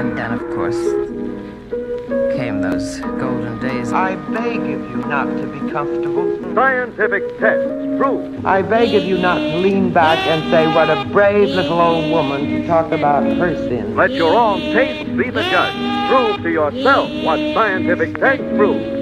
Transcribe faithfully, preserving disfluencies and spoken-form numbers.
And then, of course, came those golden days. I beg of you not to be comfortable. Scientific tests prove. I beg of you not to lean back and say what a brave little old woman to talk about her sins. Let your own taste be the judge. Prove to yourself what scientific tests prove.